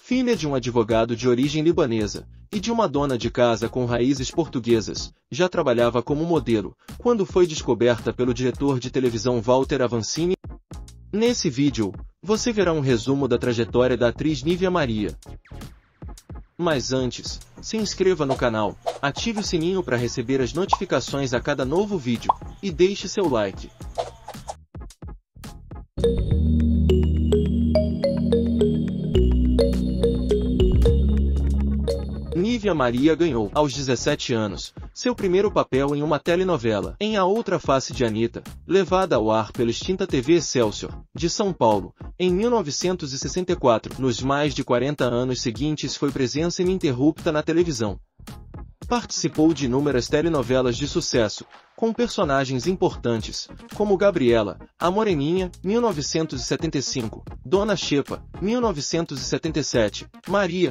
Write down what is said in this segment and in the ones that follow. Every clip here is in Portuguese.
Filha de um advogado de origem libanesa e de uma dona de casa com raízes portuguesas, já trabalhava como modelo, quando foi descoberta pelo diretor de televisão Walter Avancini. Nesse vídeo, você verá um resumo da trajetória da atriz Nívia Maria. Mas antes, se inscreva no canal, ative o sininho para receber as notificações a cada novo vídeo, e deixe seu like. Nívia Maria ganhou, aos 17 anos, seu primeiro papel em uma telenovela, em A Outra Face de Anitta, levada ao ar pela extinta TV Excelsior, de São Paulo, em 1964. Nos mais de 40 anos seguintes foi presença ininterrupta na televisão. Participou de inúmeras telenovelas de sucesso, com personagens importantes, como Gabriela, a Moreninha, 1975, Dona Xepa, 1977, Maria,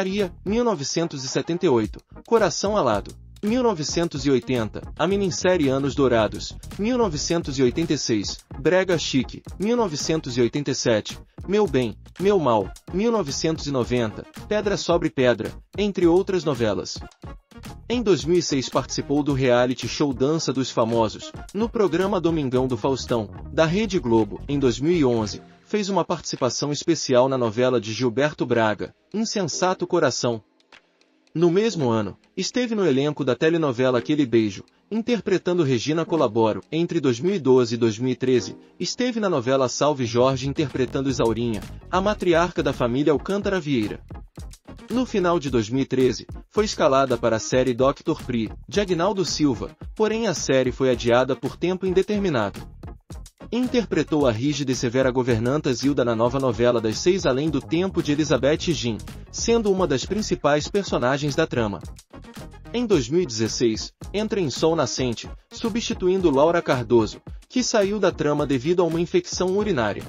1978, Coração Alado, 1980, a minissérie Anos Dourados, 1986, Brega Chique, 1987, Meu Bem, Meu Mal, 1990, Pedra sobre Pedra, entre outras novelas. Em 2006 participou do reality show Dança dos Famosos, no programa Domingão do Faustão, da Rede Globo. Em 2011, fez uma participação especial na novela de Gilberto Braga, Insensato Coração. No mesmo ano, esteve no elenco da telenovela Aquele Beijo, interpretando Regina Colaboro. Entre 2012 e 2013, esteve na novela Salve Jorge interpretando Isaurinha, a matriarca da família Alcântara Vieira. No final de 2013, foi escalada para a série Dr. Pri, de Aguinaldo Silva, porém a série foi adiada por tempo indeterminado. Interpretou a rígida e severa governanta Zilda na nova novela das 6 Além do Tempo de Elizabeth Jean, sendo uma das principais personagens da trama. Em 2016, entra em Sol Nascente, substituindo Laura Cardoso, que saiu da trama devido a uma infecção urinária.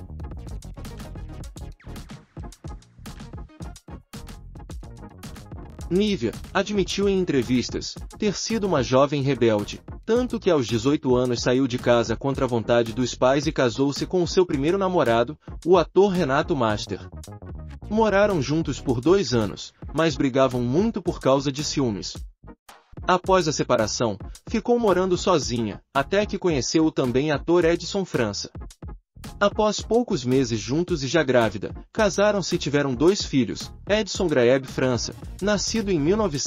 Nívia admitiu em entrevistas ter sido uma jovem rebelde, tanto que aos 18 anos saiu de casa contra a vontade dos pais e casou-se com o seu primeiro namorado, o ator Renato Master. Moraram juntos por 2 anos, mas brigavam muito por causa de ciúmes. Após a separação, ficou morando sozinha, até que conheceu o também ator Edson França. Após poucos meses juntos e já grávida, casaram-se e tiveram 2 filhos, Edson Graeb França, nascido em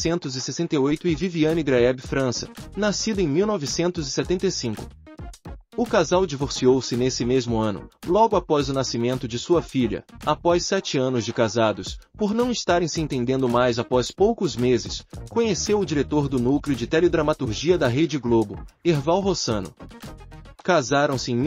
1968 e Viviane Graeb França, nascido em 1975. O casal divorciou-se nesse mesmo ano, logo após o nascimento de sua filha, após 7 anos de casados, por não estarem se entendendo mais. Após poucos meses, conheceu o diretor do núcleo de teledramaturgia da Rede Globo, Erval Rossano. Casaram-se em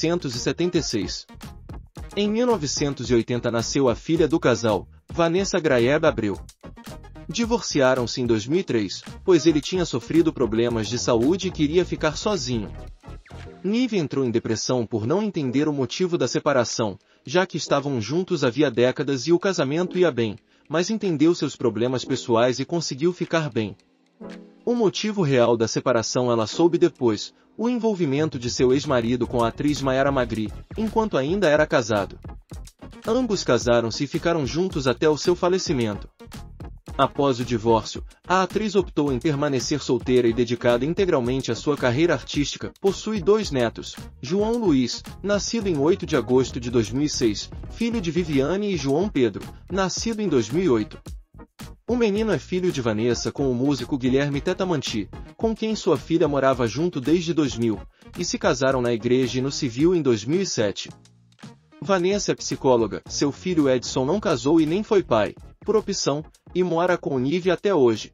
1976. Em 1980 nasceu a filha do casal, Vanessa Graeb Abreu. Divorciaram-se em 2003, pois ele tinha sofrido problemas de saúde e queria ficar sozinho. Nívia entrou em depressão por não entender o motivo da separação, já que estavam juntos havia décadas e o casamento ia bem, mas entendeu seus problemas pessoais e conseguiu ficar bem. O motivo real da separação ela soube depois, o envolvimento de seu ex-marido com a atriz Maiara Magri, enquanto ainda era casado. Ambos casaram-se e ficaram juntos até o seu falecimento. Após o divórcio, a atriz optou em permanecer solteira e dedicada integralmente à sua carreira artística. Possui 2 netos, João Luiz, nascido em 8 de agosto de 2006, filho de Viviane, e João Pedro, nascido em 2008. O menino é filho de Vanessa com o músico Guilherme Tetamanti, com quem sua filha morava junto desde 2000, e se casaram na igreja e no civil em 2007. Vanessa é psicóloga, seu filho Edson não casou e nem foi pai, por opção, e mora com Nívia até hoje.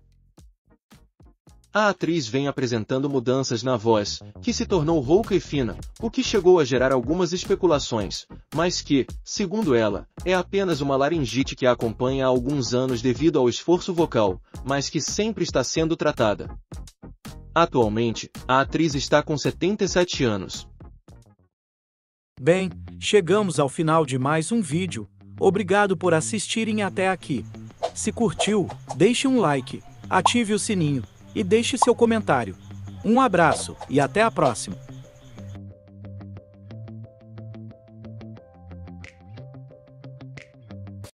A atriz vem apresentando mudanças na voz, que se tornou rouca e fina, o que chegou a gerar algumas especulações, mas que, segundo ela, é apenas uma laringite que a acompanha há alguns anos devido ao esforço vocal, mas que sempre está sendo tratada. Atualmente, a atriz está com 77 anos. Bem, chegamos ao final de mais um vídeo. Obrigado por assistirem até aqui. Se curtiu, deixe um like, ative o sininho e deixe seu comentário. Um abraço e até a próxima!